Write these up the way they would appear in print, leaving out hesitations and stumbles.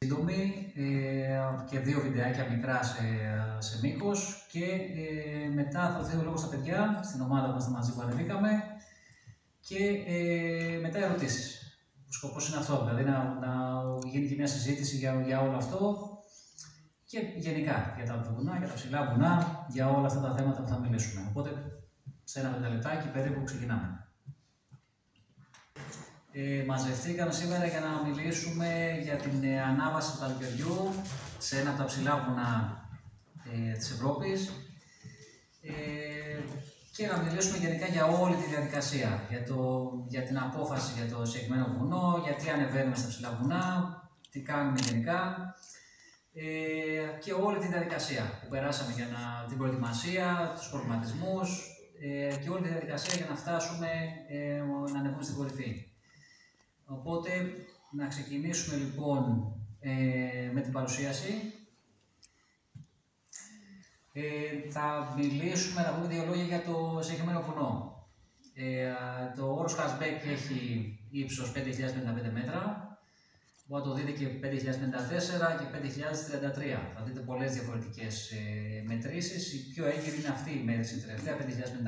σύντομη και 2 βιντεάκια μικρά σε μήκος και μετά θα δοθεί ο λόγος στα παιδιά, στην ομάδα που είμαστε μαζί που ανεβήκαμε και μετά ερωτήσεις. Ο σκοπός είναι αυτό, δηλαδή να γίνει και μια συζήτηση για όλο αυτό και γενικά για τα βουνά, για τα ψηλά βουνά, για όλα αυτά τα θέματα που θα μιλήσουμε. Οπότε σε ένα 5 λεπτάκι περίπου ξεκινάμε. Μαζευτήκαμε σήμερα για να μιλήσουμε για την ανάβαση του καλοκαιριού σε ένα από τα ψηλά βουνά της Ευρώπης και να μιλήσουμε γενικά για όλη τη διαδικασία, για την απόφαση για το συγκεκριμένο βουνό, γιατί ανεβαίνουμε στα ψηλά βουνά, τι κάνουμε γενικά και όλη τη διαδικασία που περάσαμε για την προετοιμασία, τους προβληματισμούς και όλη τη διαδικασία για να φτάσουμε να ανεβούμε στην κορυφή. Οπότε, να ξεκινήσουμε λοιπόν με την παρουσίαση. Θα μιλήσουμε, να πούμε 2 λόγια για το συγκεκριμένο βουνό. Το όρος Κασμπέκ έχει ύψος 5.055 μέτρα. Μπορείτε να το δείτε και 5.054 και 5.033. Θα δείτε πολλές διαφορετικές μετρήσεις. Η πιο έγκυρη είναι αυτή η μέτρηση τελευταία, 5.055.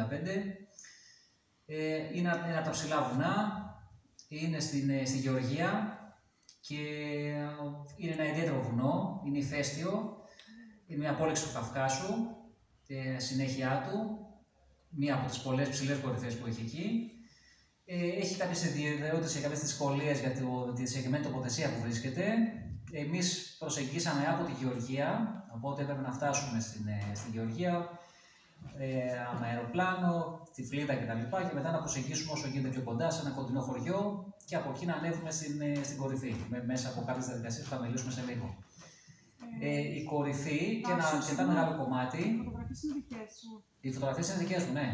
Είναι από τα ψηλά βουνά. Είναι στη Γεωργία και είναι ένα ιδιαίτερο βουνό, είναι ηφαίστειο, είναι μια πόλεξη του Καυκάσου, συνέχεια του, μία από τις πολλές ψηλές κορυφές που έχει εκεί. Έχει κάποιες ιδιαιτερότητες και κάποιες δυσκολίες για τη συγκεκριμένη τοποθεσία που βρίσκεται. Εμείς προσεγγίσαμε από τη Γεωργία, οπότε έπρεπε να φτάσουμε στη Γεωργία με αεροπλάνο, τη Φλίδα κτλ. Και μετά να προσεγγίσουμε όσο γίνεται πιο κοντά σε ένα κοντινό χωριό και από εκεί να ανέβουμε στην κορυφή, μέσα από κάποιες διαδικασίες που θα μιλήσουμε σε λίγο. Η κορυφή και ένα αρκετά μεγάλο κομμάτι. Οι φωτογραφίες είναι δικές μου, ναι.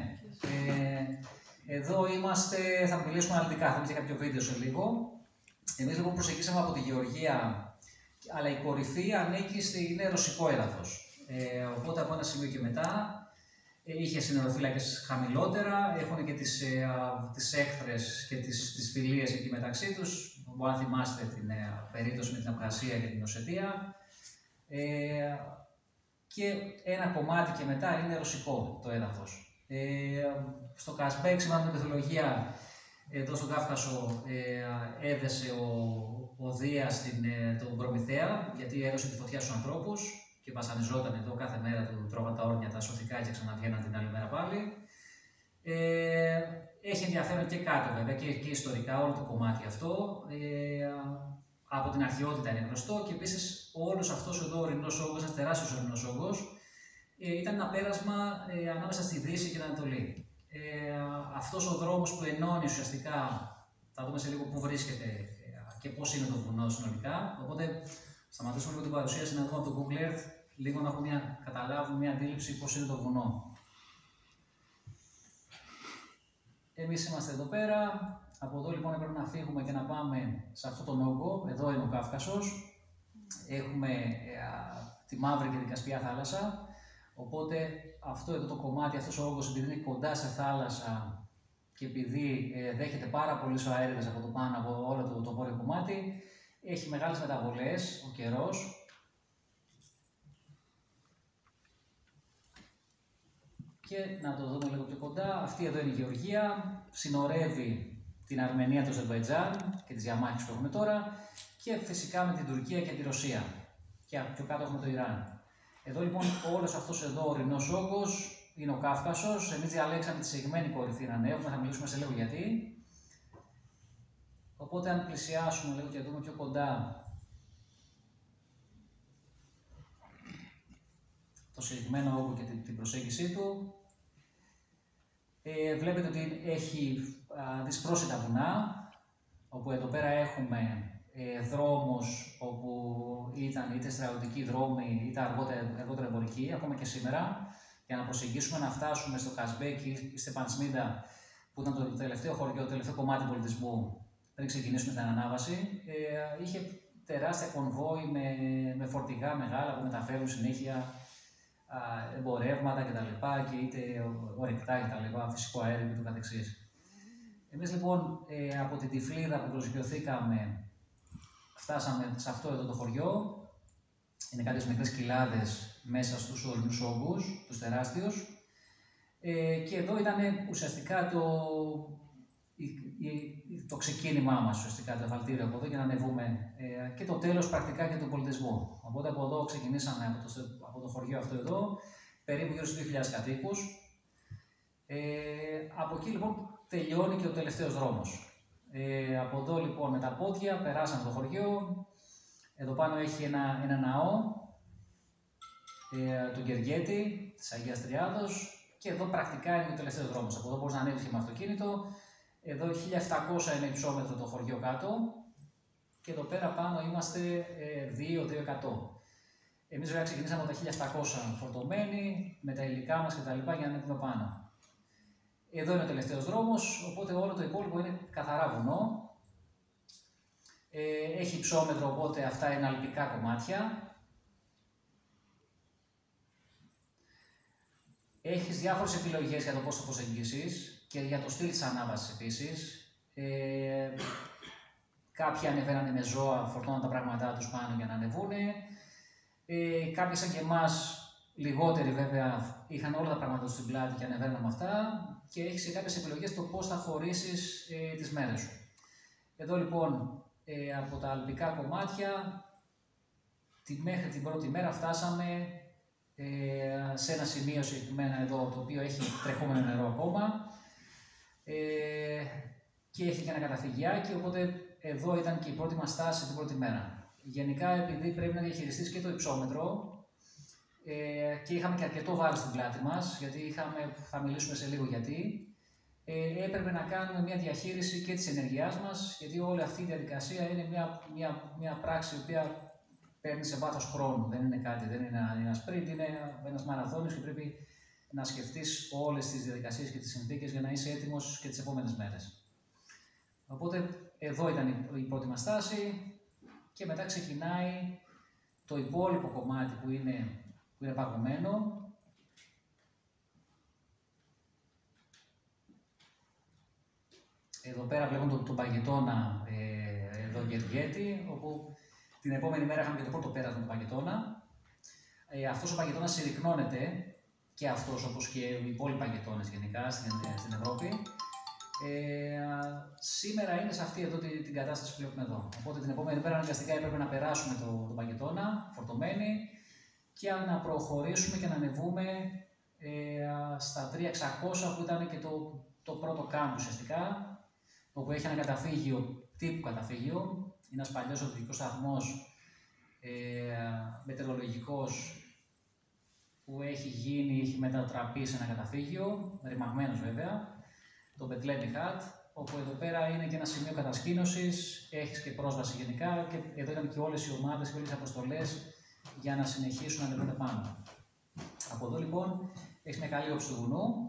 Εδώ είμαστε, θα μιλήσουμε αναλυτικά, θα δείτε κάποιο βίντεο σε λίγο. Εμείς λοιπόν προσεγγίσαμε από τη Γεωργία, αλλά η κορυφή ανήκει είναι ρωσικό έδαφος. Οπότε από ένα σημείο και μετά είχε συνοροφύλακες χαμηλότερα, έχουν και τις έχθρες και τις φιλίες εκεί μεταξύ τους. Μπορεί να θυμάστε την περίπτωση με την Αυγασία και την Οσετία. Και ένα κομμάτι και μετά είναι ρωσικό το έδαφος. Στο Κασμπέκ, σύμφωνα με την μυθολογία, εδώ στον Κάφκασο έδεσε ο Δίας τον Προμηθέα, γιατί έδωσε τη φωτιά στους ανθρώπους και βασανιζόταν εδώ κάθε μέρα, του τρώγαν τα όρνια, τα σωθικά και ξαναβγαίναν την άλλη μέρα πάλι. Έχει ενδιαφέρον και κάτω βέβαια και ιστορικά όλο το κομμάτι αυτό. Από την αρχαιότητα είναι γνωστό και επίσης όλος αυτός εδώ ο ορεινός όγκος, ένας τεράστιος ορεινός όγκος, ήταν ένα πέρασμα ανάμεσα στη Δύση και την Ανατολή. Αυτός ο δρόμος που ενώνει ουσιαστικά, θα δούμε σε λίγο πού βρίσκεται και πώς είναι το βουνό συνολικά. Οπότε σταματήσουμε λίγο την παρουσίαση να δούμε από το Google Earth, λίγο να καταλάβουμε μια αντίληψη πώς είναι το βουνό. Εμείς είμαστε εδώ πέρα. Από εδώ λοιπόν πρέπει να φύγουμε και να πάμε σε αυτόν τον όγκο. Εδώ είναι ο Κάφκασος. Έχουμε τη Μαύρη και την Κασπία θάλασσα. Οπότε αυτό εδώ το κομμάτι, αυτός ο όγκος, επειδή είναι κοντά σε θάλασσα και επειδή δέχεται πάρα πολλές αέριδες από το πάνω, από όλο το βόρειο κομμάτι, έχει μεγάλες μεταβολές ο καιρός. Και να το δούμε λίγο πιο κοντά. Αυτή εδώ είναι η Γεωργία. Συνορεύει την Αρμενία, το Αζερμπαϊτζάν και τις διαμάχες που έχουμε τώρα. Και φυσικά με την Τουρκία και τη Ρωσία. Και πιο κάτω έχουμε το Ιράν. Εδώ λοιπόν όλος αυτός εδώ ο ορεινός όγκος είναι ο Κάφκασος. Εμείς διαλέξαμε τη συγκεκριμένη κορυφή να ανέβουμε, θα μιλήσουμε σε λίγο γιατί. Οπότε αν πλησιάσουμε λίγο και δούμε πιο κοντά το συγκεκριμένο όγκο και την προσέγγιση του, βλέπετε ότι έχει δυσπρόσιτα βουνά, όπου εδώ πέρα έχουμε δρόμους όπου ήταν είτε στρατιωτικοί δρόμοι είτε αργότερα εμπορικοί, ακόμα και σήμερα, για να προσεγγίσουμε να φτάσουμε στο Κασμπέκ ή στη Πανσμίντα, που ήταν το τελευταίο χωριό, το τελευταίο κομμάτι πολιτισμού πριν ξεκινήσουμε την ανάβαση. Είχε τεράστια κονβόι με φορτηγά μεγάλα που μεταφέρουν συνέχεια εμπορεύματα κτλ. Και είτε ορυκτά κτλ. Φυσικό αέριο και το καθεξής. Εμείς λοιπόν από την Τυφλίδα που προσγειωθήκαμε φτάσαμε σε αυτό εδώ το χωριό. Είναι κάποιες μικρές κοιλάδες μέσα στους ορεινούς όγκους, τους τεράστιους. Και εδώ ήταν ουσιαστικά το ξεκίνημά μας, ουσιαστικά το εφαλτήριο από εδώ για να ανεβούμε και το τέλος πρακτικά και του πολιτισμού. Οπότε από εδώ ξεκινήσαμε από το χωριό αυτό εδώ, περίπου γύρω στους 2.000 κατοίκους. Από εκεί λοιπόν τελειώνει και ο τελευταίος δρόμος. Από εδώ λοιπόν με τα πόδια περάσαμε το χωριό. Εδώ πάνω έχει ένα ναό, τον Γεργέτη, της Αγίας Τριάδος, και εδώ πρακτικά είναι ο τελευταίος δρόμος. Από εδώ μπορείς να ανέβεις και με αυτοκίνητο. Εδώ 1.700 είναι υψόμετρο το χωριό κάτω και εδώ πέρα πάνω είμαστε 2.100. Εμείς βέβαια ξεκινήσαμε από τα 1.700 φορτωμένοι, με τα υλικά μας κτλ. Για να ανέβουμε πάνω. Εδώ είναι ο τελευταίος δρόμος, οπότε όλο το υπόλοιπο είναι καθαρά βουνό. Έχει υψόμετρο, οπότε αυτά είναι αλπικά κομμάτια. Έχεις διάφορες επιλογές για το πώς το προσεγγίσεις και για το στυλ της ανάβασης επίσης. Κάποιοι ανεβαίνανε με ζώα, φορτώναν τα πράγματά τους πάνω για να ανεβούνε. Κάποιοι σαν και εμάς, λιγότεροι βέβαια, είχαν όλα τα πράγματα τους στην πλάτη και ανεβαίναν με αυτά. Και έχεις και κάποιες επιλογές το πώς θα χωρίσεις τις μέρες σου. Εδώ λοιπόν από τα αλπικά κομμάτια μέχρι την πρώτη μέρα φτάσαμε σε ένα σημείο συγκεκριμένα εδώ, το οποίο έχει τρεχόμενο νερό ακόμα και έχει και ένα καταφυγιάκι, οπότε εδώ ήταν και η πρώτη μας στάση την πρώτη μέρα. Γενικά, επειδή πρέπει να διαχειριστείς και το υψόμετρο και είχαμε και αρκετό βάρος στην πλάτη μας, γιατί θα μιλήσουμε σε λίγο γιατί, έπρεπε να κάνουμε μια διαχείριση και της ενεργειάς μας, γιατί όλη αυτή η διαδικασία είναι μια πράξη η οποία παίρνει σε βάθος χρόνου. Δεν είναι κάτι, δεν είναι ένα sprint, είναι ένας μαραθώνιος και πρέπει να σκεφτείς όλες τις διαδικασίες και τις συνθήκες για να είσαι έτοιμος και τις επόμενες μέρες. Οπότε εδώ ήταν η πρώτη μας στάση και μετά ξεκινάει το υπόλοιπο κομμάτι που είναι παγωμένο. Εδώ πέρα βλέπουμε τον Παγετώνα, εδώ Γεργέτη, όπου την επόμενη μέρα είχαμε και το πρώτο πέρασμα του Παγετώνα. Αυτός ο Παγετώνας συρρυκνώνεται και αυτός, όπως και οι υπόλοιποι Παγετώνες γενικά στην Ευρώπη. Σήμερα είναι σε αυτή εδώ την κατάσταση που βλέπουμε εδώ. Οπότε την επόμενη μέρα αναγκαστικά έπρεπε να περάσουμε τον Παγετώνα φορτωμένοι και να προχωρήσουμε και να ανεβούμε στα 3.600 που ήταν και το πρώτο κάμπ ουσιαστικά, όπου έχει ένα καταφύγιο, τύπου καταφύγιο. Είναι ένας παλιός οδηγικός σταθμός μετεωρολογικός που έχει μετατραπεί σε ένα καταφύγιο, ρημαγμένος βέβαια, το Μπετλέμι Χατ, όπου εδώ πέρα είναι και ένα σημείο κατασκήνωσης, έχεις και πρόσβαση γενικά και εδώ ήταν και όλες οι ομάδες και όλες οι αποστολές για να συνεχίσουν να ανεβούν πάνω. Από εδώ λοιπόν έχεις μια καλή όψη του βουνού.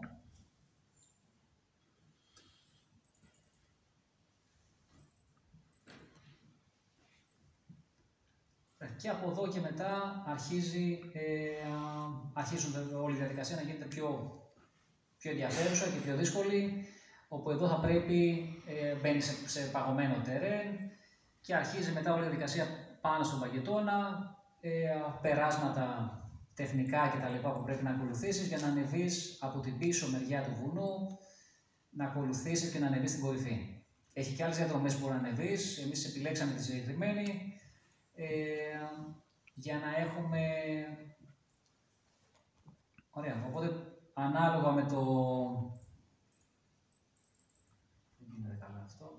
Και από εδώ και μετά αρχίζουν όλη η διαδικασία να γίνεται πιο ενδιαφέρουσα και πιο δύσκολη, όπου εδώ θα πρέπει μπαίνει σε παγωμένο τερέν και αρχίζει μετά όλη η διαδικασία πάνω στον Παγετώνα, περάσματα τεχνικά κτλ. Που πρέπει να ακολουθήσεις για να ανεβείς από την πίσω μεριά του βουνού, να ακολουθήσεις και να ανεβείς στην κορυφή. Έχει και άλλες διαδρομές που μπορεί να ανεβείς, εμείς επιλέξαμε τη συγκεκριμένη, για να έχουμε... Ωραία, οπότε ανάλογα με το... Δεν γίνεται καλά αυτό.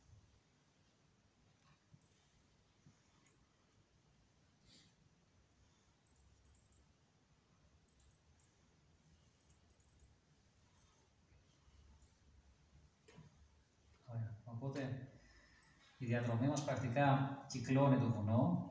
Ωραία, οπότε η διαδρομή μας πρακτικά κυκλώνει το βουνό.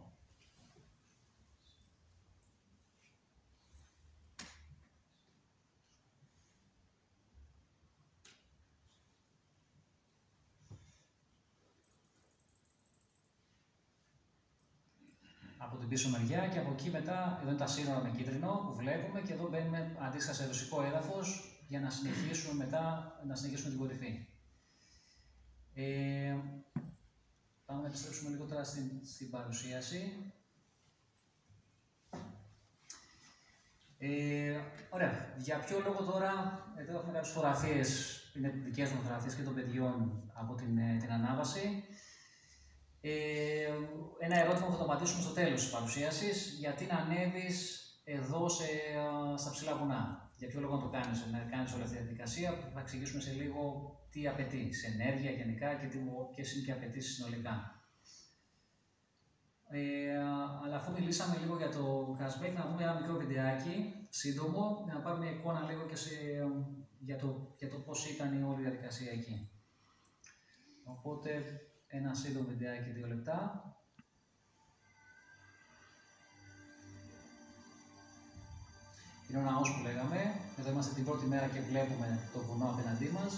Από την πίσω μεριά και από εκεί μετά, εδώ είναι τα σύνορα με κίτρινο που βλέπουμε και εδώ μπαίνουμε αντίστοιχα σε ρωσικό έδαφος για να συνεχίσουμε μετά, να συνεχίσουμε την κορυφή. Πάμε να επιστρέψουμε λίγο τώρα στην παρουσίαση. Ωραία. Για ποιο λόγο τώρα, εδώ έχουμε κάποιες φωτογραφίες, είναι δικές μου φωτογραφίες και των παιδιών από την ανάβαση. Ένα ερώτημα που θα το απαντήσουμε στο τέλος της παρουσίασης. Γιατί να ανέβεις εδώ στα ψηλά βουνά? Για ποιο λόγο να το κάνεις, να κάνεις όλη αυτή τη διαδικασία? Θα εξηγήσουμε σε λίγο τι απαιτεί, σε ενέργεια γενικά και ποιες είναι και οι απαιτήσεις συνολικά. Αλλά αφού μιλήσαμε λίγο για το cashback, να δούμε ένα μικρό βιντεάκι, σύντομο, να πάρουμε μια εικόνα λίγο και για το πώς ήταν η όλη διαδικασία εκεί. Οπότε, ένα σύντομο βιντεάκι, 2 λεπτά. Είναι ο ναός που λέγαμε. Εδώ είμαστε την πρώτη μέρα και βλέπουμε το βουνό απέναντί μας.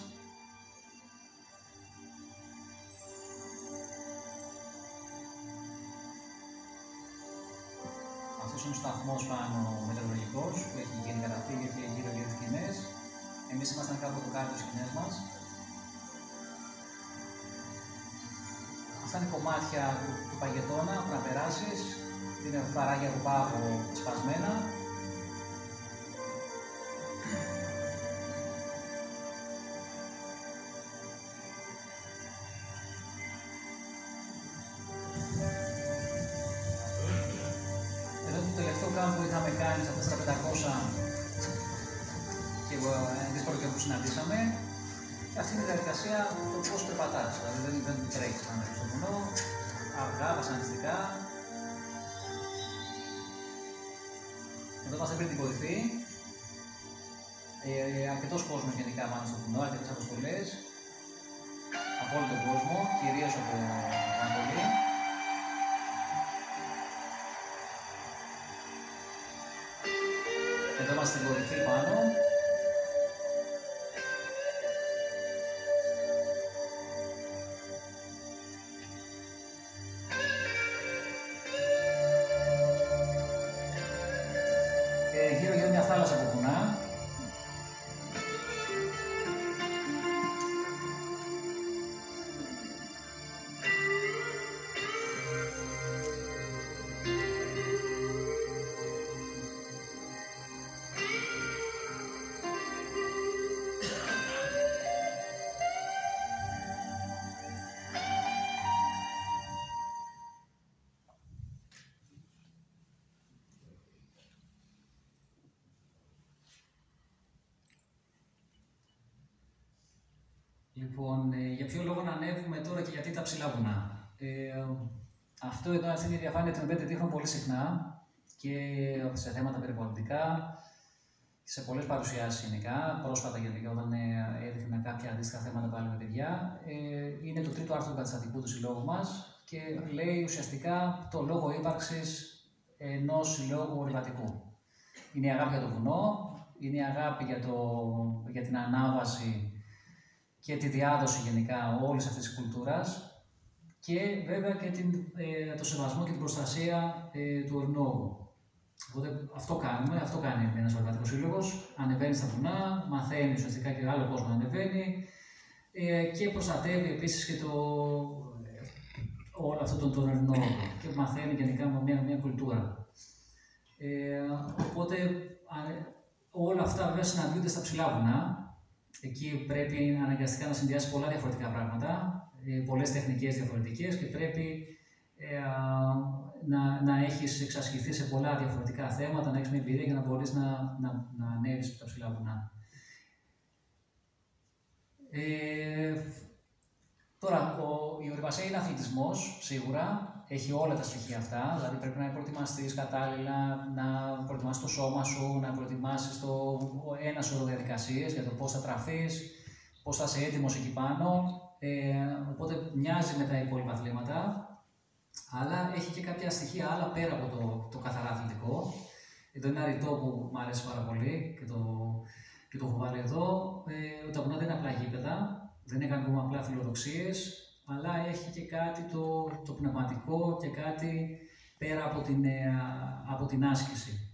Αυτός είναι ο σταθμός πάνω μετεωρολογικός που έχει γίνει καταφύγιο και γύρω τις σκηνές. Εμείς ήμασταν κάτω από το κάτω τις σκηνές μας. Αυτά είναι κομμάτια του παγετώνα που να περάσεις. Είναι φαράγια από πάγο σπασμένα. Που είχαμε κάνει σε αυτές τα 500 και δύσκολο καιρό που συναντήσαμε. Και αυτή είναι η διαδικασία το πώς περπατάς. Δηλαδή δεν τρέχεις πάνω στο βουνό, αργά, βασανιστικά. Εδώ είμαστε πριν την κορυφή. Αρκετός κόσμος γενικά πάνω στο βουνό, αρκετές αποστολές. Από όλο τον κόσμο, κυρίως από Ανατολή. Εδώ είμαστε στην κορυφή πάνω. Γύρω μια θάλασσα από βουνά. Λοιπόν, για ποιο λόγο να ανέβουμε τώρα και γιατί τα ψηλά βουνά? Αυτό εδώ, αυτή είναι η διαφάνεια την οποία τη δείχνω πολύ συχνά και σε θέματα περιβαλλοντικά, σε πολλές παρουσιάσεις γενικά, πρόσφατα γενικά όταν έδειχνα κάποια αντίστοιχα θέματα πάλι με παιδιά. Είναι το τρίτο άρθρο του καταστατικού του συλλόγου μας και λέει ουσιαστικά το λόγο ύπαρξης ενός συλλόγου ορειβατικού. Είναι η αγάπη για το βουνό, είναι η αγάπη για την ανάβαση και τη διάδοση γενικά όλης αυτής της κουλτούρας και βέβαια και το σεβασμό και την προστασία του ορεινόγου. Οπότε αυτό κάνουμε, αυτό κάνει ένας ορειβατικός σύλλογος. Ανεβαίνει στα βουνά, μαθαίνει ουσιαστικά και άλλο κόσμο να ανεβαίνει και προστατεύει επίσης και όλο αυτό τον ορεινόγο και μαθαίνει γενικά μια κουλτούρα. Οπότε όλα αυτά βέβαια συναντιούνται στα ψηλά βουνά. Εκεί πρέπει αναγκαστικά να συνδυάσει πολλά διαφορετικά πράγματα, πολλές τεχνικές διαφορετικές και πρέπει να έχεις εξασκηθεί σε πολλά διαφορετικά θέματα, να έχεις μια εμπειρία για να μπορείς να ανέβεις από τα ψηλά βουνά. Τώρα, η ορειβασία είναι αθλητισμός, σίγουρα. Έχει όλα τα στοιχεία αυτά, δηλαδή πρέπει να προετοιμαστείς κατάλληλα, να προετοιμάσεις το σώμα σου, να προετοιμάσεις ένα σωρό διαδικασίες για το πώς θα τραφείς, πώς θα είσαι έτοιμος εκεί πάνω. Οπότε μοιάζει με τα υπόλοιπα αθλήματα, αλλά έχει και κάποια στοιχεία άλλα πέρα από το καθαρά αθλητικό. Εδώ είναι ένα ρητό που μου αρέσει πάρα πολύ και το έχω βάλει εδώ. Τα βουνά δεν είναι απλά γήπεδα, δεν είναι απλά φιλοδοξίες, αλλά έχει και κάτι το πνευματικό και κάτι πέρα από την άσκηση.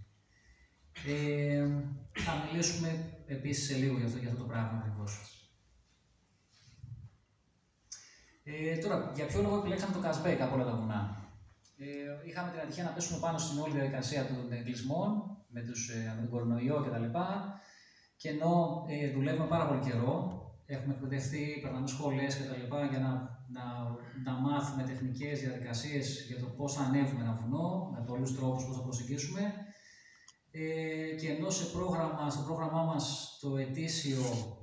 Θα μιλήσουμε επίσης σε λίγο για αυτό το πράγμα ακριβώς. Τώρα, για ποιο λόγο επιλέξαμε το cashback από όλα τα βουνά. Είχαμε την ατυχία να πέσουμε πάνω στην όλη διαδικασία των εγκλεισμών με τον κορονοϊό κτλ. Και ενώ δουλεύουμε πάρα πολύ καιρό, έχουμε εκπαιδευτεί, περνάμε σχολές κτλ. Για να μάθουμε τεχνικές διαδικασίες για το πώς θα ανέβουμε ένα βουνό, με πολλούς τρόπους πώς θα προσεγγίσουμε. Και ενώ στο πρόγραμμά μας το ετήσιο,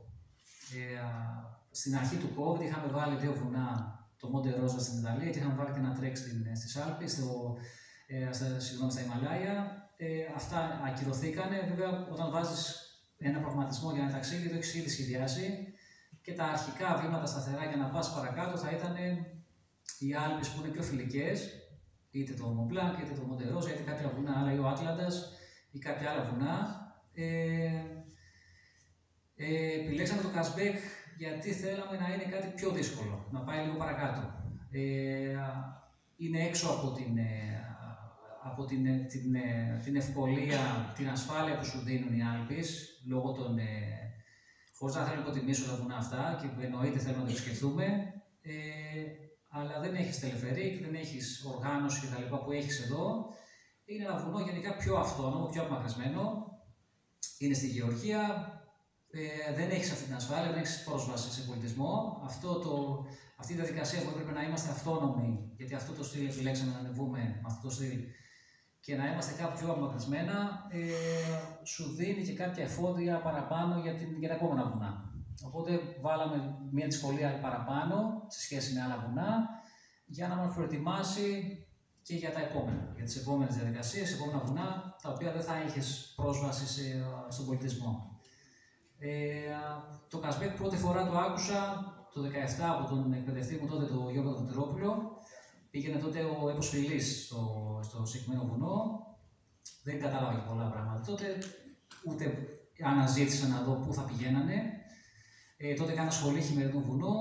στην αρχή του COVID είχαμε βάλει 2 βουνά, το Monte Rosa στην Ιταλία και είχαμε βάλει και ένα τρέξ στις Άλπεις, στα Ιμαλάια. Αυτά ακυρωθήκανε. Βέβαια, όταν βάζεις ένα προγραμματισμό για ένα ταξίδι, το έχεις ήδη σχεδιάσει και τα αρχικά βήματα σταθερά για να πας παρακάτω θα ήταν οι Άλπεις που είναι πιο φιλικές, είτε το Mont Blanc, είτε το Monte Rosa, είτε κάποια βουνά άλλα, ή ο Άτλαντας ή κάποια άλλα βουνά. Επιλέξαμε το cashback γιατί θέλαμε να είναι κάτι πιο δύσκολο, να πάει λίγο παρακάτω. Είναι έξω από την ευκολία, την ασφάλεια που σου δίνουν οι Άλπεις, λόγω των... χωρίς να θέλω να υποτιμήσω τα βουνά αυτά και εννοείται θέλουμε να το επισκεφθούμε, αλλά δεν έχεις τελεφερίκ, δεν έχεις οργάνωση κτλ. Που έχεις εδώ. Είναι ένα βουνό γενικά πιο αυτόνομο, πιο απομακρυσμένο. Είναι στη Γεωργία. Δεν έχεις αυτή την ασφάλεια, δεν έχεις πρόσβαση σε πολιτισμό. Αυτή η διαδικασία που έπρεπε να είμαστε αυτόνομοι, γιατί αυτό το στυλ επιλέξαμε να ανεβούμε με αυτό το στυλ και να είμαστε κάπου πιο απομακρυσμένα, σου δίνει και κάποια εφόδια παραπάνω για τα επόμενα βουνά. Οπότε βάλαμε μια δυσκολία παραπάνω σε σχέση με άλλα βουνά για να μας προετοιμάσει και για τα επόμενα, για τις επόμενες διαδικασίες, επόμενα βουνά, τα οποία δεν θα έχεις πρόσβαση στον πολιτισμό. Το cashback πρώτη φορά το άκουσα το 2017 από τον εκπαιδευτή μου τότε, τον Γιώργο Δοτερόπουλο. Πήγαινε τότε ο Έπος Φιλής στο συγκεκριμένο βουνό. Δεν κατάλαβα και πολλά πράγματα τότε, ούτε αναζήτησα να δω πού θα πηγαίνανε. Τότε έκανα σχολή χειμερινού βουνό.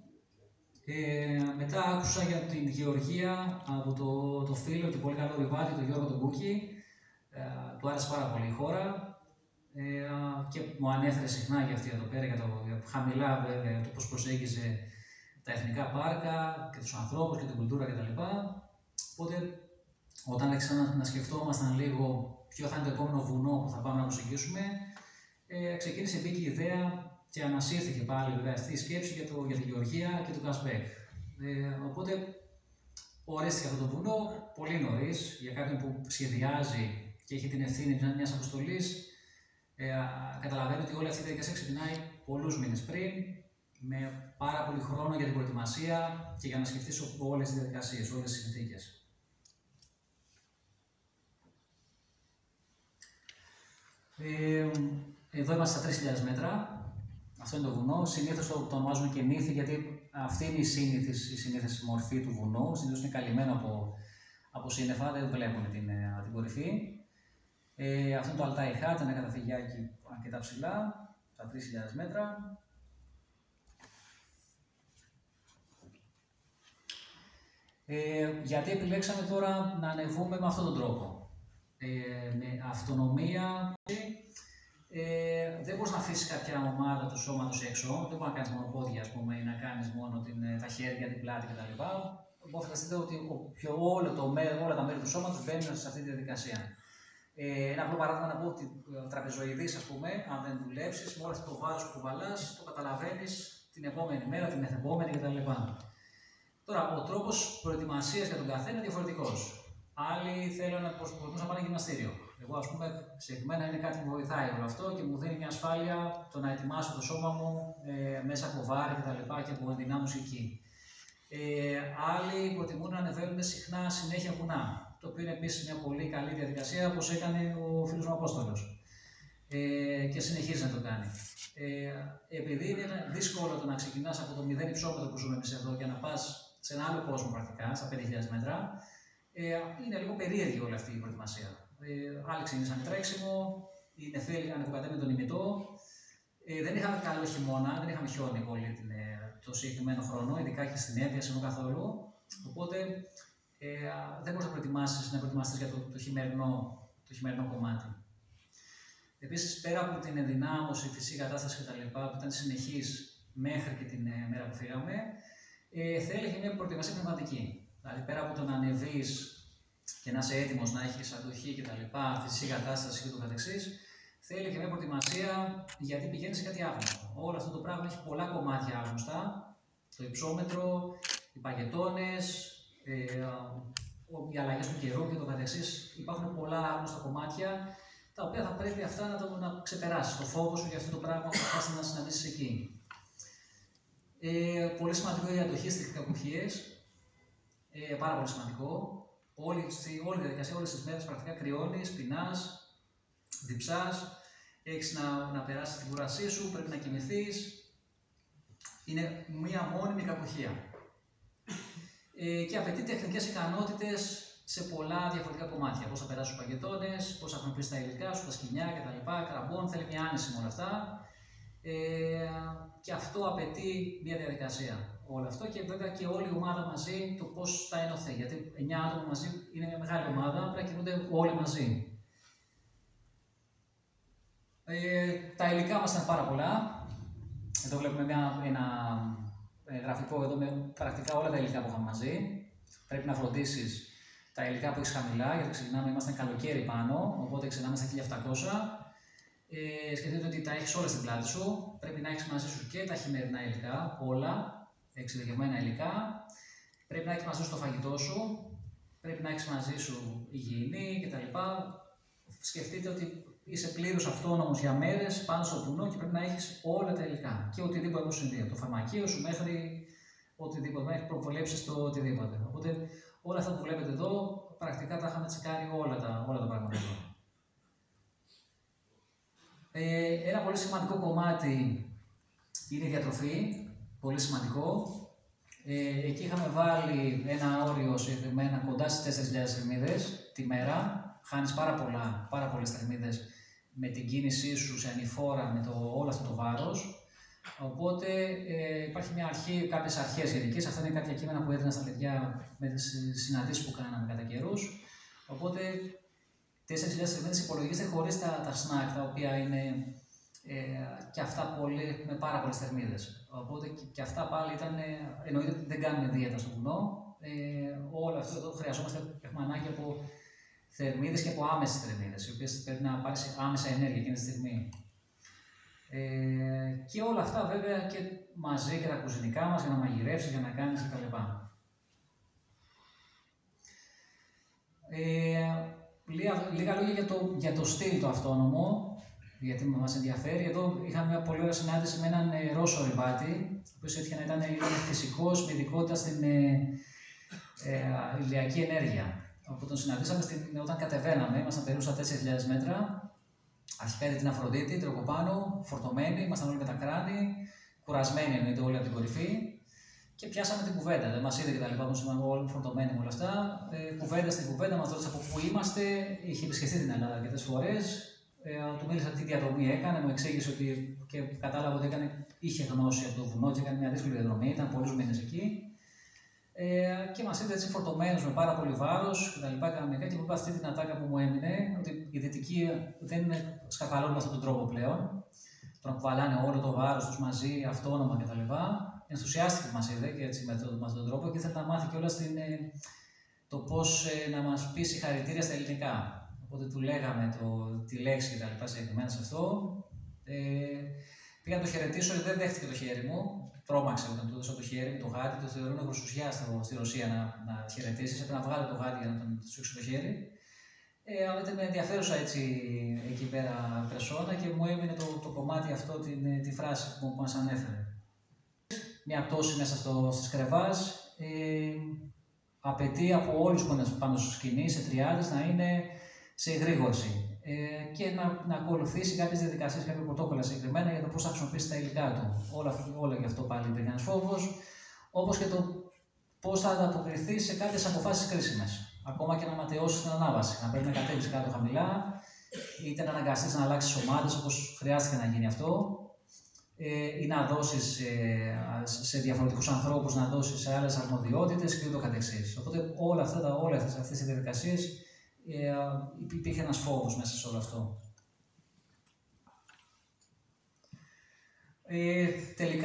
Μετά άκουσα για την Γεωργία από το φίλο και πολύ καλό βιβάτη, τον Γιώργο τον Κούκη. Του άρεσε πάρα πολύ η χώρα. Και μου ανέφερε συχνά για αυτή εδώ πέρα, για χαμηλά βέβαια, το πώς προσέγγιζε τα εθνικά πάρκα και τους ανθρώπους και την κουλτούρα κτλ. Οπότε, όταν άρχισαμε να σκεφτόμασταν λίγο ποιο θα είναι το επόμενο βουνό που θα πάμε να προσεγγίσουμε, ξεκίνησε, μπήκε η ιδέα και ανασύρθηκε πάλι βέβαια αυτή η σκέψη για τη Γεωργία και το cashback. Οπότε, ορίστηκε αυτό το βουνό πολύ νωρίς για κάποιον που σχεδιάζει και έχει την ευθύνη μιας αποστολής. Καταλαβαίνω ότι όλη αυτή η διαδικασία ξεκινάει πολλούς μήνες πριν, με πάρα πολύ χρόνο για την προετοιμασία και για να σκεφτείς όλες τις διαδικασίες, όλες τις συνθήκες. Εδώ είμαστε στα 3.000 μέτρα. Αυτό είναι το βουνό. Συνήθως το ονομάζουμε και νύφη, γιατί αυτή είναι η συνήθις μορφή του βουνού. Συνήθως είναι καλυμμένο από σύννεφα, δεν βλέπουμε την κορυφή. Αυτό είναι το Altai Hat, ένα καταφυγιάκι αρκετά ψηλά, στα 3.000 μέτρα. Γιατί επιλέξαμε τώρα να ανεβούμε με αυτόν τον τρόπο. Με αυτονομία. Δεν μπορείς να αφήσεις κάποια ομάδα του σώματος έξω, δεν μπορείς να κάνεις μόνο πόδια, ας πούμε, ή να κάνεις μόνο τα χέρια, την πλάτη κτλ. Μπορείτε να φανταστείτε ότι όλα τα μέρη του σώματος μπαίνουν σε αυτή τη διαδικασία. Ένα απλό παράδειγμα να πω ότι ο τραπεζοειδής, ας πούμε, αν δεν δουλέψεις, με όλο αυτό το βάρος που κουβαλάς, το καταλαβαίνεις την επόμενη μέρα, την μεθεπόμενη κτλ. Τώρα, ο τρόπος προετοιμασίας για τον καθένα είναι διαφορετικός. Άλλοι θέλουν να προσπαθούν να πάνε γυμναστήριο. Εγώ, ας πούμε, συγκεκριμένα είναι κάτι που βοηθάει όλο αυτό και μου δίνει μια ασφάλεια το να ετοιμάσω το σώμα μου μέσα από βάρη και από ενδυνάμωση εκεί. Άλλοι προτιμούν να ανεβαίνουν συχνά συνέχεια βουνά. Το οποίο είναι επίσης μια πολύ καλή διαδικασία, όπως έκανε ο φίλος μου Απόστολος. Και συνεχίζει να το κάνει. Επειδή είναι δύσκολο το να ξεκινάς από το 0 υψόμετρο που ζούμε εμείς εδώ και να πας σε ένα άλλο κόσμο πρακτικά, στα 5.000 μέτρα, είναι λίγο περίεργη όλη αυτή η προετοιμασία. Άλλοι ξεκίνησαν τρέξιμο, οι νεφέλοι ανεβοκατέβαιναν τον ημιτό. Δεν είχαμε καλό χειμώνα, δεν είχαμε χιόνι πολύ το συγκεκριμένο χρόνο, ειδικά και στην Αίγυπτο ενώ καθόλου. Οπότε δεν μπορείς να προετοιμάσεις για το χειμερινό κομμάτι. Επίσης, πέρα από την ενδυνάμωση, φυσική κατάσταση κτλ., που ήταν συνεχής μέχρι και την μέρα που φύγαμε, θέλει και μια προετοιμασία πνευματική. Δηλαδή, πέρα από το να ανεβείς και να είσαι έτοιμος να έχεις αντοχή και τα λοιπά, φυσική κατάσταση και το καθεξής, θέλει και μια προετοιμασία γιατί πηγαίνει σε κάτι άγνωστο. Όλο αυτό το πράγμα έχει πολλά κομμάτια άγνωστα. Το υψόμετρο, οι παγετώνες, οι αλλαγές του καιρού και το καθεξής. Υπάρχουν πολλά άγνωστα κομμάτια τα οποία θα πρέπει αυτά να ξεπεράσεις. Το φόβο σου για αυτό το πράγμα που θα να συναντήσεις εκεί. Πολύ σημαντικό η αντοχή στις κακουχίες. Πάρα πολύ σημαντικό. Όλη η διαδικασία, όλες τις μέρες πρακτικά κρυώνεις, πεινάς, διψάς, έχεις να περάσεις την κουρασή σου, πρέπει να κοιμηθείς. Είναι μία μόνιμη κακουχία. Και απαιτεί τεχνικές ικανότητες σε πολλά διαφορετικά κομμάτια. Πώς θα περάσεις τους παγετώνες, πώς θα χρησιμοποιήσεις τα υλικά σου, τα σκοινιά κτλ. Κραμπών, θέλει μια άνεση με όλα αυτά. Και αυτό απαιτεί μια διαδικασία. Όλο αυτό και βέβαια και όλη η ομάδα μαζί, το πώς θα ενωθεί. Γιατί 9 άτομα μαζί είναι μια μεγάλη ομάδα, πρέπει να κινούνται όλοι μαζί. Τα υλικά μας ήταν πάρα πολλά. Εδώ βλέπουμε ένα γραφικό εδώ με πρακτικά όλα τα υλικά που είχαμε μαζί. Πρέπει να φροντίσεις τα υλικά που έχεις χαμηλά, γιατί ξεκινάμε, είμαστε καλοκαίρι πάνω, οπότε ξεκινάμε στα 1700. Σκεφτείτε ότι τα έχεις όλα στην πλάτη σου. Πρέπει να έχεις μαζί σου και τα χειμερινά υλικά, όλα, εξειδικευμένα υλικά. Πρέπει να έχεις μαζί σου το φαγητό σου. Πρέπει να έχεις μαζί σου υγιεινή κτλ. Σκεφτείτε ότι είσαι πλήρως αυτόνομος για μέρες πάνω στο βουνό και πρέπει να έχεις όλα τα υλικά και οτιδήποτε άλλο συμβεί. Από το φαρμακείο σου μέχρι οτιδήποτε, μέχρι προβολέψεις το οτιδήποτε. Οπότε όλα αυτά που βλέπετε εδώ πρακτικά τα είχαμε τσεκάρει όλα τα πράγματα εδώ. Ένα πολύ σημαντικό κομμάτι είναι η διατροφή. Πολύ σημαντικό. Εκεί είχαμε βάλει ένα όριο συγκεκριμένα κοντά στις 4.000 θερμίδες τη μέρα. Χάνεις πάρα πολλές θερμίδες με την κίνησή σου σε ανηφόρα με όλο αυτό το βάρος. Οπότε υπάρχει μια αρχή, κάποιες αρχές γενικές. Αυτά είναι κάποια κείμενα που έδινα στα παιδιά με τις συναντήσεις που κάναμε κατά καιρούς. Οπότε 4.000 θερμίδες υπολογίστε χωρίς τα snack, τα οποία είναι και αυτά με πάρα πολλές θερμίδες. Οπότε και αυτά πάλι ήταν, εννοείται ότι δεν κάνουμε δίαιτα στο βουνό. Όλο αυτό εδώ χρειαζόμαστε, έχουμε ανάγκη από θερμίδες και από άμεσες θερμίδες, οι οποίες πρέπει να πάρεις άμεσα ενέργεια εκείνη τη στιγμή. Και όλα αυτά βέβαια και μαζί και τα κουζινικά μας για να μαγειρεύσεις, για να κάνεις κτλ. Λίγα λόγια για το στυλ το αυτόνομο, γιατί μας ενδιαφέρει. Εδώ είχαμε μια πολύ ωραία συνάντηση με έναν Ρώσο ορειβάτη, ο οποίος έτυχε να ήταν φυσικός με ειδικότητα στην ηλιακή ενέργεια. Όπου τον συναντήσαμε όταν κατεβαίναμε, ήμασταν περίπου στα 4.000 μέτρα. Αρχικά είδε την Αφροδίτη, τροχοπάνω, φορτωμένοι, ήμασταν όλοι με τα κράνη, κουρασμένοι εννοείται όλοι από την κορυφή. Και πιάσαμε την κουβέντα. Δεν μας είδε και τα λοιπά, όπως ήμασταν όλοι φορτωμένοι με όλα αυτά. Κουβέντα στην κουβέντα, μας ρώτησε από πού είμαστε. Είχε επισκεφτεί την Ελλάδα αρκετές φορές. Του μίλησα τι διαδρομή έκανε, μου εξήγησε ότι και κατάλαβα ότι είχε γνώση από το βουνό και έκανε μια δύσκολη διαδρομή, ήταν πολλούς μήνες εκεί. Και μας είδε έτσι φορτωμένους με πάρα πολύ βάρος και τα λοιπά κανονικά και μου είπε αυτή την ατάκα που μου έμεινε, ότι οι δυτικοί δεν σκαρφαλώνουν με αυτόν τον τρόπο πλέον. Το να κουβαλάνε όλο το βάρος τους μαζί, αυτόνομα κτλ. Ενθουσιάστηκε που μας είδε και έτσι με αυτόν τον τρόπο και ήθελε να μάθει κιόλας το πώς να μας πει συγχαρητήρια στα ελληνικά. Οπότε του λέγαμε τη λέξη και τα λοιπά συγκεκριμένα σε αυτό. Πήγα να το χαιρετήσω, δεν δέχτηκε το χέρι μου. Τρόμαξε όταν του έδωσα το χέρι μου, το γάτι, το θεωρούν γρουσουσιά στη Ρωσία να χαιρετήσει. Έπρεπε να βγάλω το γάτι για να τον σφίξω το χέρι. Αλλά ήταν ενδιαφέρουσα έτσι εκεί πέρα περσόνα και μου έμεινε το κομμάτι αυτό, τη φράση που μας ανέφερε. Μια πτώση μέσα στις Κρεβάς απαιτεί από όλους που είναι πάνω στο σκηνή, σε τριάδες, να είναι σε εγρήγορση. Και να ακολουθήσει κάποιες διαδικασίες, κάποια πρωτόκολλα συγκεκριμένα για το πώς θα χρησιμοποιήσει τα υλικά του. Όλα γι' αυτό πάλι υπήρχε ένας φόβος, όπως και το πώς θα ανταποκριθεί σε κάποιες αποφάσεις κρίσιμες. Ακόμα και να ματαιώσεις την ανάβαση, να πρέπει να κατέβεις κάτω χαμηλά, είτε να αναγκαστείς να αλλάξεις ομάδες όπως χρειάστηκε να γίνει αυτό, ή να δώσεις σε διαφορετικούς ανθρώπους, να δώσεις σε άλλες αρμοδιότητες και ούτω καθεξής. Οπότε όλες αυτές οι διαδικασίες υπήρχε ένας φόβος μέσα σε όλο αυτό. Τελικά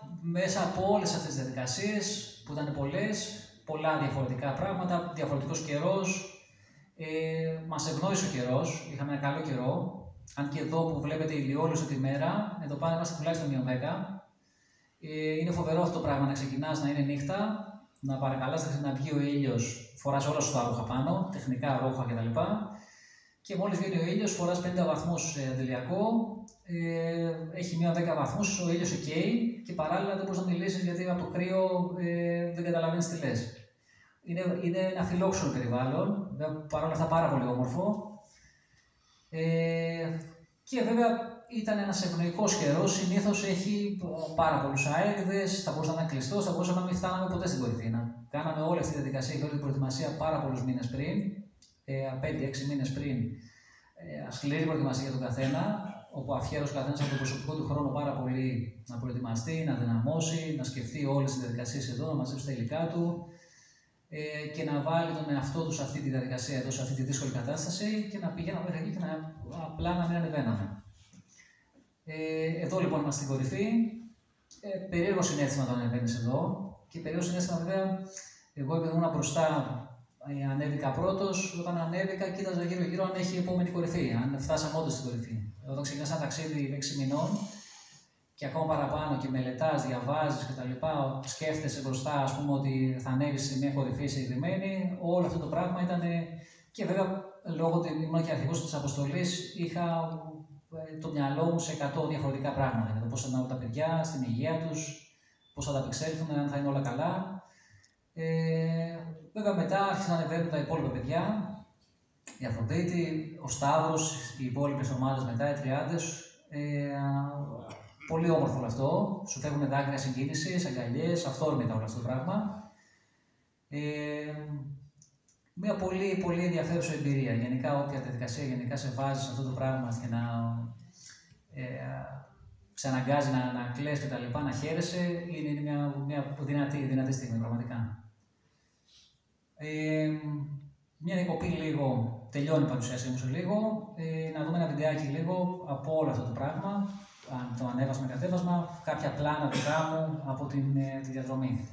μέσα από όλες αυτές τις διαδικασίες, που ήταν πολλά διαφορετικά πράγματα, διαφορετικός καιρός, μας ευνόησε ο καιρός, είχαμε ένα καλό καιρό. Αν και εδώ που βλέπετε ηλιόλουσα τη μέρα, εδώ πάνω είμαστε τουλάχιστον -10. Είναι φοβερό αυτό το πράγμα να ξεκινάς να είναι νύχτα, να παρακαλάς να βγει ο ήλιος, φοράς όλα σου τα ρούχα πάνω, τεχνικά ρούχα κτλ. Και μόλις βγαίνει ο ήλιος, φοράς 50 βαθμούς αντιλιακό, έχει -10 βαθμούς, ο ήλιος καίει και παράλληλα δεν μπορείς να μιλήσεις γιατί από το κρύο δεν καταλαβαίνεις τι λες. Είναι ένα φιλόξενο περιβάλλον, παρόλα αυτά πάρα πολύ όμορφο. Και βέβαια ήταν ένας ευνοϊκός καιρός, συνήθως έχει πάρα πολλούς αέριδες, θα μπορούσε να είναι κλειστός, θα μπορούσε να μην φτάναμε ποτέ στην κορυφή. Κάναμε όλη αυτή τη διαδικασία και όλη την προετοιμασία πάρα πολλούς μήνες πριν, 5-6 μήνες πριν, σκληρή προετοιμασία για τον καθένα, όπου αφιέρωσε ο καθένας από το προσωπικό του χρόνο πάρα πολύ να προετοιμαστεί, να δυναμώσει, να σκεφτεί όλες τις διαδικασίες εδώ, να μαζέψει τα υλικά του και να βάλει τον εαυτό του σε αυτή τη διαδικασία εδώ, σε αυτή τη δύσκολη κατάσταση και να πηγαίναμε μέχρι εκεί και απλά να μην ανεβαίναμε. Εδώ λοιπόν είμαστε στην κορυφή. Περίεργο συνέστημα όταν ανεβαίνεις εδώ και περίεργο συνέστημα βέβαια, εγώ επειδή ήμουν μπροστά, ανέβηκα πρώτος, όταν ανέβηκα κοίταζα γύρω-γύρω αν έχει επόμενη κορυφή, αν φτάσαμε όντως στην κορυφή. Όταν ξεκινάς ένα ταξίδι 6 μηνών και ακόμα παραπάνω και μελετάς, διαβάζεις κτλ. Σκέφτεσαι μπροστά, ας πούμε, ότι θα ανέβεις σε μια κορυφή συγκεκριμένη, όλο αυτό το πράγμα ήταν. Και βέβαια, λόγω ότι ήμουν και αρχηγός της αποστολής, είχα το μυαλό μου σε 100 διαφορετικά πράγματα. Για το πώς θα ανάβουν τα παιδιά, στην υγεία τους, πώς θα τα απεξέλθουν, αν θα είναι όλα καλά. Βέβαια, μετά άρχισαν να ανεβαίνουν τα υπόλοιπα παιδιά. Η Αφροδίτη, ο Σταύρος, οι υπόλοιπες ομάδες μετά, οι τριάδες. Πολύ όμορφο όλο αυτό. Σου φεύγουν δάκρυα συγκίνησης, αγκαλιές, αυθόρμητα όλο αυτό το πράγμα. Μια πολύ, πολύ ενδιαφέρουσα εμπειρία. Γενικά, όποια διαδικασία γενικά σε βάζει σε αυτό το πράγμα και να σε αναγκάζει να κλαις και τα λοιπά, να χαίρεσαι, είναι μια δυνατή στιγμή πραγματικά. Μια διακοπή λίγο, τελειώνει η παρουσίασή μου σε λίγο, να δούμε ένα βιντεάκι λίγο από όλο αυτό το πράγμα, το ανέβασμα, κατέβασμα, κάποια πλάνα δικά μου από τη διαδρομή.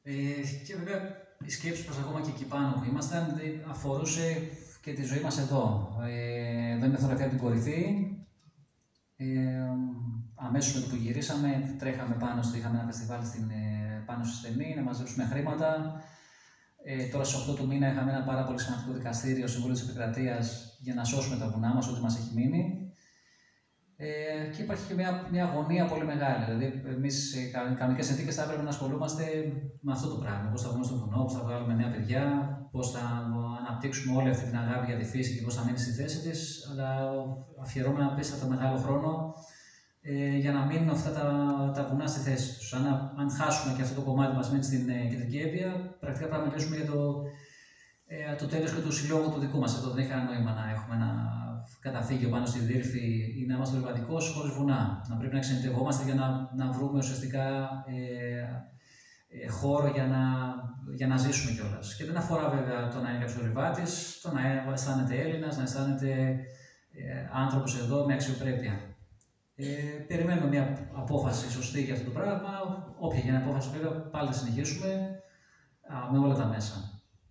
Και βέβαια η σκέψη προς ακόμα και εκεί πάνω που ήμασταν αφορούσε και τη ζωή μας εδώ. Εδώ είναι φωτογραφία από την κορυφή. Αμέσως με το που γυρίσαμε, τρέχαμε πάνω είχαμε ένα φεστιβάλ πάνω στη Στενή να μαζέψουμε χρήματα. Τώρα στις 8 του μήνα είχαμε ένα πάρα πολύ σημαντικό δικαστήριο, Συμβούλιο της Επικρατείας, για να σώσουμε τα βουνά μας, ό,τι μας έχει μείνει. Και υπάρχει και μια αγωνία πολύ μεγάλη. Δηλαδή, εμείς σε κανονικές συνθήκες θα έπρεπε να ασχολούμαστε με αυτό το πράγμα. Πώς θα βγούμε στο βουνό, πώς θα βγάλουμε νέα παιδιά, πώς θα αναπτύξουμε όλη αυτή την αγάπη για τη φύση και πώς θα μείνει στη θέση της. Αλλά αφιερώμε ένα πίστευτα μεγάλο χρόνο για να μείνουν αυτά τα βουνά στη θέση τους. Αν χάσουμε και αυτό το κομμάτι μας μείνει στην Κεντρική Εύβοια, πρακτικά πρέπει να μιλήσουμε για το τέλος και του συλλόγου του δικού μας. Εδώ δεν έχει κανένα νόημα να έχουμε ένα καταφύγιο πάνω στη Δύρφη ή να είμαστε ολιβαντικός χωρίς βουνά. Να πρέπει να ξενιτευόμαστε για να βρούμε ουσιαστικά χώρο για να ζήσουμε κιόλας. Και δεν αφορά βέβαια το να είναι κάποιος ολιβάτης, το να αισθάνεται Έλληνας, να αισθάνεται άνθρωπος εδώ με αξιοπρέπεια. Περιμένουμε μια απόφαση σωστή για αυτό το πράγμα. Όποια γίνει απόφαση βέβαια πάλι θα συνεχίσουμε με όλα τα μέσα.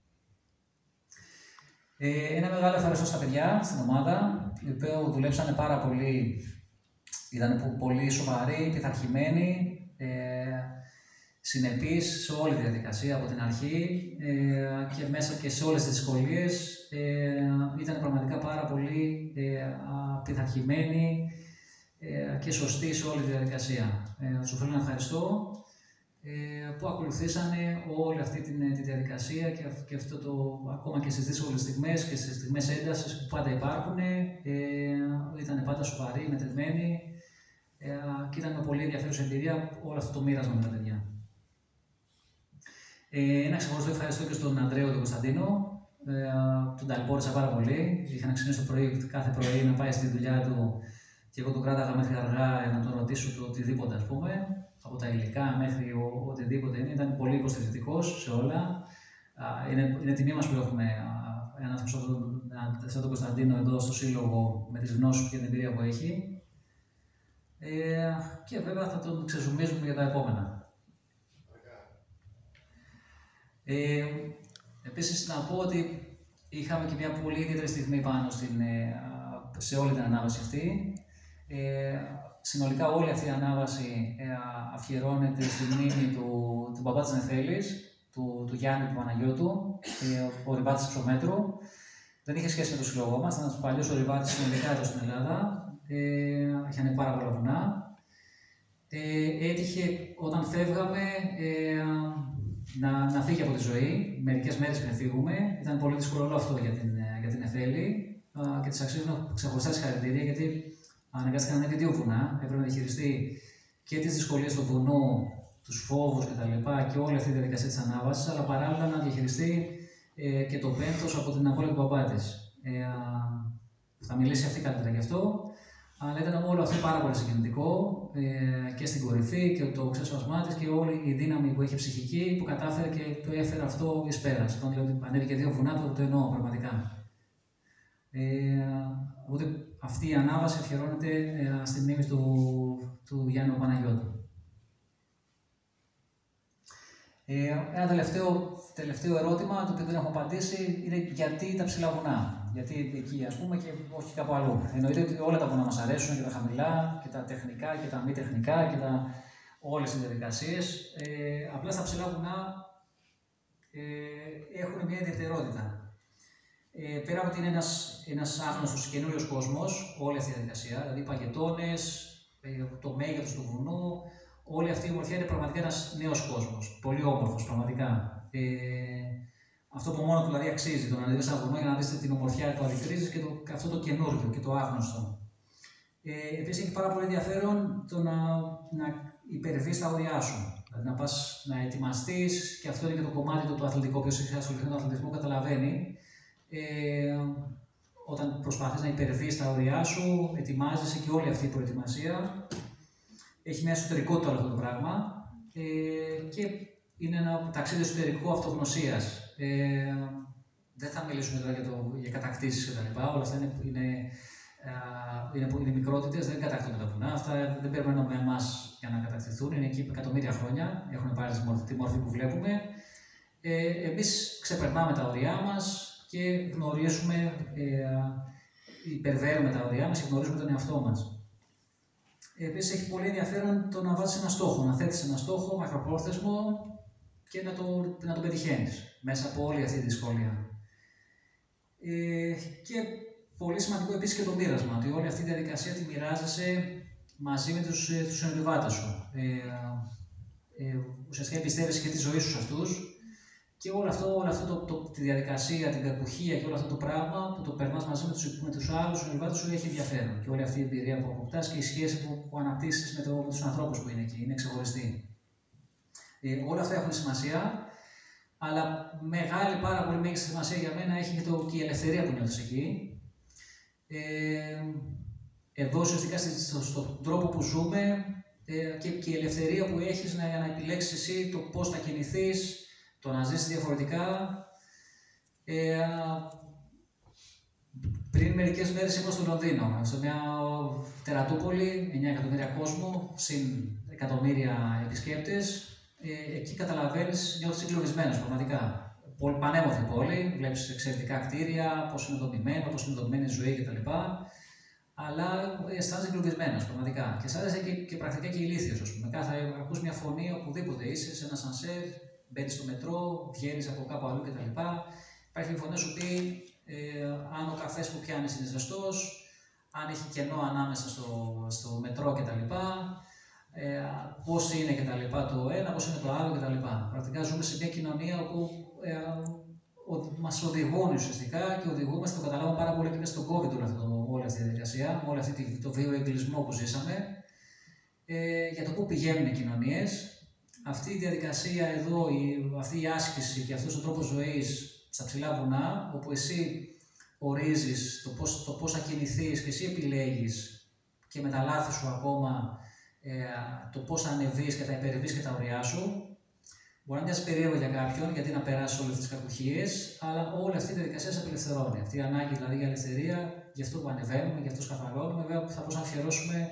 Ένα μεγάλο ευχαριστώ στα παιδιά στην ομάδα, οι οποίοι δουλέψανε πάρα πολύ, ήταν πολύ σοβαροί, πειθαρχημένοι, συνεπείς σε όλη τη διαδικασία από την αρχή και μέσα και σε όλες τις δυσκολίες. Ήταν πραγματικά πάρα πολύ πειθαρχημένοι και σωστοί σε όλη τη διαδικασία. Τους οφείλω να ευχαριστώ που ακολουθήσανε όλη αυτή τη διαδικασία και αυτό ακόμα και στις δύσκολες στιγμές και στις στιγμές έντασης που πάντα υπάρχουν, ήταν πάντα σοβαροί, μετρημένοι και ήταν με πολύ ενδιαφέρουσα εμπειρία όλο αυτό το μοίρασμα με τα παιδιά. Ένα ξεχωριστό ευχαριστώ και στον Ανδρέο τον Κωνσταντίνο, τον ταλαιπώρησα πάρα πολύ. Είχα να ξυπνήσει το πρωί, κάθε πρωί να πάει στη δουλειά του και εγώ τον κράταγα μέχρι αργά να τον ρωτήσω το οτιδήποτε, ας πούμε. Από τα υλικά μέχρι οτιδήποτε είναι, ήταν πολύ υποστηρικτικός σε όλα. Είναι τιμή μας που έχουμε έναν άνθρωπο σαν τον Κωνσταντίνο εδώ στο Σύλλογο με τις γνώσεις και την εμπειρία που έχει. Και βέβαια θα τον ξεζουμίζουμε για τα επόμενα. Επίσης να πω ότι είχαμε και μια πολύ ιδιαίτερη στιγμή πάνω σε όλη την ανάβαση αυτή. Συνολικά όλη αυτή η ανάβαση αφιερώνεται στη μνήμη του μπαμπά της Νεφέλης, του Γιάννη του Παναγιώτου, ο ορειβάτης της Ψωμέτρου. Δεν είχε σχέση με το σύλλογό μας, ήταν ένας παλιός ορειβάτης συνολικά εδώ στην Ελλάδα. Είχαν πάρα πολλά βουνά. Έτυχε όταν φεύγαμε να φύγει από τη ζωή, μερικές μέρες πριν φύγουμε. Ήταν πολύ δύσκολο αυτό για την Νεφέλη και της αξίζουν ξεχωριστά συγχαρητήρια, γιατί αναγκάστηκε να ανέβει 2 βουνά, έπρεπε να διαχειριστεί και τις δυσκολίες του βουνού, τους φόβους κτλ. Και όλη αυτή τη διαδικασία της ανάβασης, αλλά παράλληλα να διαχειριστεί και το πένθος από την απώλεια του μπαμπά της. Θα μιλήσει αυτή καλύτερα γι' αυτό, αλλά ήταν όλο αυτό πάρα πολύ συγκινητικό και στην κορυφή και το ξέσπασμά της και όλη η δύναμη που έχει ψυχική που κατάφερε και το έφερε αυτό εις πέρας. Όταν λέω ότι ανέβηκε 2 βουνά, το εννοώ πραγματικά. Οπότε αυτή η ανάβαση αφιερώνεται στη μνήμη του Γιάννη Παναγιώτου. Ένα τελευταίο ερώτημα, το οποίο δεν έχω απαντήσει, είναι γιατί τα ψηλά βουνά. Γιατί εκεί, ας πούμε, και όχι κάπου αλλού. Εννοείται ότι όλα τα βουνά μας αρέσουν, και τα χαμηλά, και τα τεχνικά, και τα μη τεχνικά, και όλες οι διαδικασίες. Απλά στα ψηλά βουνά έχουν μια ιδιαιτερότητα. Πέρα από ότι είναι ένας άγνωστος καινούριος κόσμος, όλη αυτή η διαδικασία, δηλαδή οι παγετώνες, το μέγεθος του βουνού, όλη αυτή η ομορφιά είναι πραγματικά ένας νέος κόσμος. Πολύ όμορφος, πραγματικά. Αυτό που μόνο του δηλαδή αξίζει, το να δεις ένα βουνό για να δεις την ομορφιά του αληθρίζεις και αυτό το καινούργιο και το άγνωστο. Επίσης έχει πάρα πολύ ενδιαφέρον το να υπερβείς τα όρια σου. Δηλαδή να πας να ετοιμαστείς, και αυτό είναι και το κομμάτι του αθλητικού, όποιος έχει ασχοληθεί με τον αθλητισμό καταλαβαίνει. Όταν προσπαθείς να υπερβείς τα όρια σου, ετοιμάζεσαι και όλη αυτή η προετοιμασία. Έχει μια εσωτερικότητα όλο αυτό το πράγμα και είναι ένα ταξίδι εσωτερικού αυτογνωσίας. Δεν θα μιλήσουμε τώρα για κατακτήσεις κτλ. Όλα αυτά είναι είναι μικρότητες, δεν κατακτούν τα βουνά. Αυτά δεν περιμένουν με εμάς για να κατακτηθούν. Είναι εκεί εκατομμύρια χρόνια. Έχουν πάρει τη μορφή που βλέπουμε. Εμείς ξεπερνάμε τα ωριά μας και γνωρίζουμε, υπερβαίνουμε τα ωριά μας και γνωρίζουμε τον εαυτό μας. Επίσης, έχει πολύ ενδιαφέρον το να βάζεις ένα στόχο, να θέτεις ένα στόχο μακροπρόθεσμο και να το πετυχαίνεις μέσα από όλη αυτή τη δυσκολία. Και πολύ σημαντικό επίσης και το μοίρασμα, ότι όλη αυτή τη διαδικασία τη μοιράζεσαι μαζί με τους συνοδοιπάτες σου. Ουσιαστικά πιστεύεις και τη ζωή σου σε αυτούς και όλο αυτό τη διαδικασία, την κακουχία και όλο αυτό το πράγμα που το περνάς μαζί με τους άλλους συνοδοιπάτες σου έχει ενδιαφέρον. Και όλη αυτή η εμπειρία που αποκτάς και η σχέση που αναπτύσσεις με τους ανθρώπους που είναι εκεί, είναι ξεχωριστή. Όλα αυτά έχουν σημασία. Αλλά πάρα πολύ μέγιστη σημασία για μένα έχει και η ελευθερία που νιώθεις εκεί. Εδώ ουσιαστικά στον τρόπο που ζούμε και η ελευθερία που έχεις να επιλέξεις εσύ το πώς θα κινηθείς, το να ζήσεις διαφορετικά. Πριν μερικές μέρες ήμουν στο Λονδίνο, σε μια τερατούπολη, 9 εκατομμύρια κόσμο, συν εκατομμύρια επισκέπτες. Εκεί καταλαβαίνεις, νιώθεις εγκλωβισμένος πραγματικά. Πανέμορφη πόλη, βλέπεις εξαιρετικά κτίρια, πώς είναι δομημένο, πώς είναι δομημένη η ζωή κτλ. Αλλά αισθάνεσαι εγκλωβισμένος πραγματικά. Και αισθάνεσαι και πρακτικά και ηλίθιος, ας πούμε. Ακούς μια φωνή οπουδήποτε είσαι, σε ένα σανσέρ, μπαίνεις στο μετρό, βγαίνεις από κάπου αλλού κτλ. Υπάρχει μια φωνή να σου πει αν ο καφές που πιάνεις είναι ζεστός, αν έχει κενό ανάμεσα στο μετρό κτλ. Πώς είναι και τα λοιπά το ένα, πώς είναι το άλλο και τα λοιπά. Πρακτικά ζούμε σε μια κοινωνία όπου μας οδηγούν ουσιαστικά και οδηγούμαστε, το καταλάβουμε πάρα πολύ και μέσα στον COVID όλη αυτή η διαδικασία, όλη αυτή το βιοεγκλισμό που ζήσαμε, για το πού πηγαίνουν οι κοινωνίες. Αυτή η διαδικασία εδώ, αυτή η άσκηση και αυτός ο τρόπος ζωής στα ψηλά βουνά, όπου εσύ ορίζεις το πώς θα κινηθείς και εσύ επιλέγεις και με τα λάθη σου ακόμα το πώς θα ανεβείς και θα υπερβείς και τα ωριά σου. Μπορεί να μοιάζει περίεργο για κάποιον, γιατί να περάσει όλες τις κακουχίες, αλλά όλη αυτή η διαδικασία σε απελευθερώνει. Αυτή η ανάγκη δηλαδή για ελευθερία, για αυτό που ανεβαίνουμε, για αυτό που σκαθαρώνουμε, βέβαια θα μπορούσαμε να αφιερώσουμε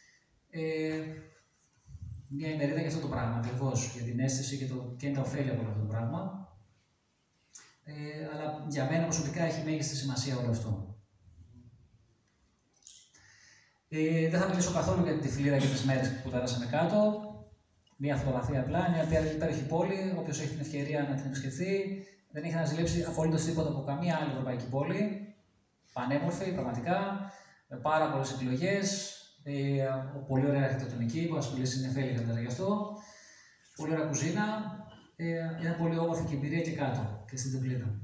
μια ημερίδα για αυτό το πράγμα ακριβώς, για την αίσθηση και είναι τα ωφέλη από αυτό το πράγμα. Αλλά για μένα προσωπικά έχει μέγιστη σημασία όλο αυτό. Δεν θα μιλήσω καθόλου για τη Τυφλίδα και τις μέρες που πέρασαμε κάτω. Μία φωτογραφία απλά, μια υπέροχη πόλη. Όποιος έχει την ευκαιρία να την επισκεφθεί, δεν έχει να ζηλέψει απολύτως τίποτα από καμία άλλη ευρωπαϊκή πόλη. Πανέμορφη, πραγματικά, με πάρα πολλές επιλογές. Πολύ ωραία αρχιτεκτονική, που ας μιλήσει είναι Νεφέλη γι' αυτό. Πολύ ωραία κουζίνα. Είναι πολύ όμορφη και εμπειρία και κάτω, και στην Τυφλίδα.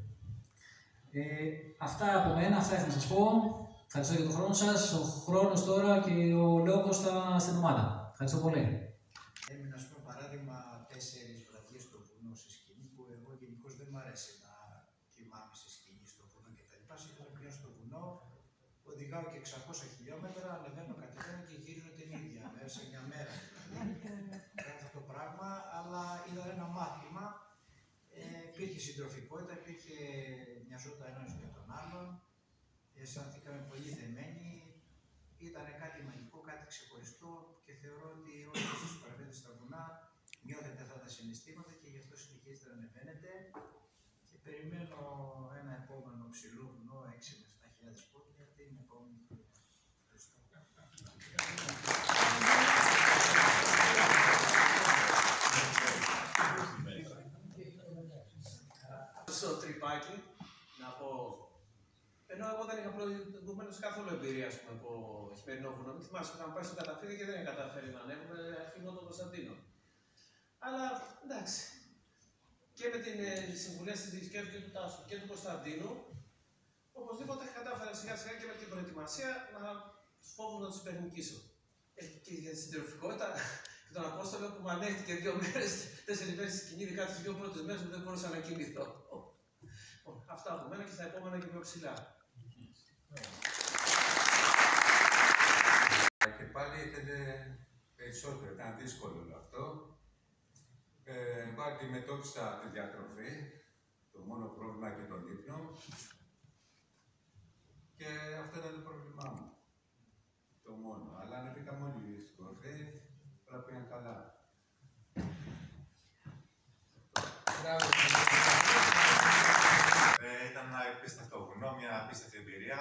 Αυτά από μένα, αυτά ήθελα να σας πω. Ευχαριστώ για τον χρόνο σας. Ο χρόνος τώρα και ο λόγος στην ομάδα. Ευχαριστώ πολύ. Έμεινα, ας πούμε, παράδειγμα 4 βραδιές στο βουνό σε σκηνή, που εγώ γενικώς δεν μ' αρέσει να κοιμάμαι σε σκηνή στο βουνό κτλ. Σήμερα πια στο βουνό, οδηγάω και 600 χιλιόμετρα, ανεβαίνω, κατεβαίνω και γυρίζω την ίδια μέρα, σε μια μέρα δηλαδή. Κάνω αυτό το πράγμα, αλλά ήταν ένα μάθημα. Υπήρχε συντροφικότητα, μοιαζόταν ένας για τον άλλον. Αισθάνθηκαμε πολύ δεμένοι. Ήταν κάτι μαγικό, κάτι ξεχωριστό και θεωρώ ότι όλοι εσείς που παραβαίνετε στα βουνά νιώθετε αυτά τα συναισθήματα και γι' αυτό συνεχίζετε να ανεβαίνετε. Και περιμένω ένα επόμενο ψηλό βουνό 6 με 7.000 πόδια την επόμενη χρονιά. Ευχαριστώ. Στο τρυπάκι, να πω. Ενώ εγώ δεν είχα προηγουμένως καθόλου εμπειρία από χειμερινό βουνό. Μην θυμάσαι, είχαμε πάει στο καταφύγιο και δεν είχα καταφέρει να ανέβουμε αρχηγό τον Κωνσταντίνο. Αλλά εντάξει. Και με την συμβουλή στη δισκέψη και του Τάσου και του Κωνσταντίνου, οπωσδήποτε κατάφερα σιγά σιγά και με την προετοιμασία τους φόβους να τους υπερνικήσω. Και για τη συντροφικότητα και τον Απόστολο που με ανέχτηκε 2 μέρες, 4 μέρες στη σκηνή, ειδικά τις 2 πρώτες μέρες που δεν μπορούσα να κοιμηθώ. Αυτά από μένα και στα επόμενα και πιο ψηλά. Και πάλι ήθελε περισσότερο, ήταν δύσκολο όλο αυτό. Εγώ αντιμετώπισα τη διατροφή, το μόνο πρόβλημα και τον ύπνο. Και Και αυτό ήταν το πρόβλημά μου. Το μόνο. Αλλά ανεβήκαμε όλοι στην κορφή, όλα πήγαν καλά. Ήταν ένα απίστευτο βουνό, μια απίστευτη εμπειρία.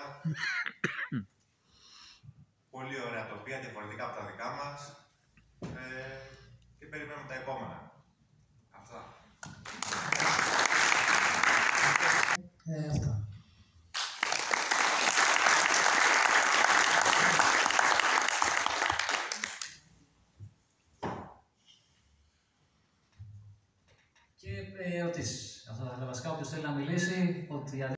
Πολύ ωραία τοπία, διαφορετικά από τα δικά μας. Και περιμένουμε τα επόμενα. Αυτά. Αυτά. Και ερωτήσεις. Αυτά τα βασικά, όποιος θέλει να μιλήσει, ότι